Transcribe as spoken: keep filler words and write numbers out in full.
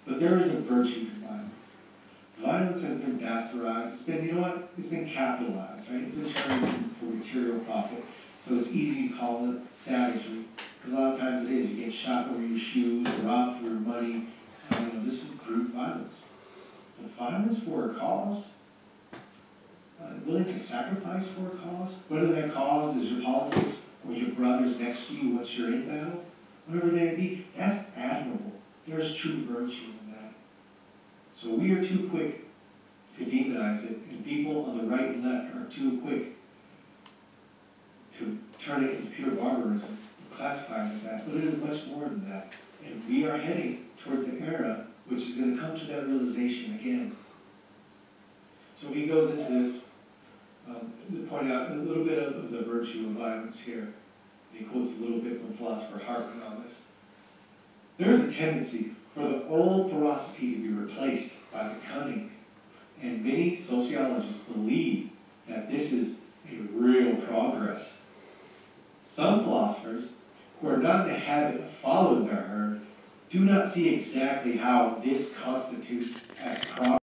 But there is a virtue to violence. Violence has been bastardized. It's been, you know what? It's been capitalized, right? It's been turned for material profit. So it's easy to call it savagery, because a lot of times it is. You get shot over your shoes, robbed for your money. Uh, you know, this is brute violence. But violence for a cause, uh, willing to sacrifice for a cause, whether that cause is your politics or your brothers next to you once you're in battle, whatever they may be, that's admirable. There's true virtue in that. So we are too quick to demonize it, and people on the right and left are too quick to turn it into pure barbarism and classify it as that. But it is much more than that. And we are heading towards the era which is going to come to that realization again. So he goes into this, um, to point out a little bit of, of the virtue of violence here. He quotes a little bit from philosopher Hartman on this. There is a tendency for the old ferocity to be replaced by the cunning. And many sociologists believe that this is a real progress. Some philosophers, who are not in the habit of following their herd, do not see exactly how this constitutes as progress.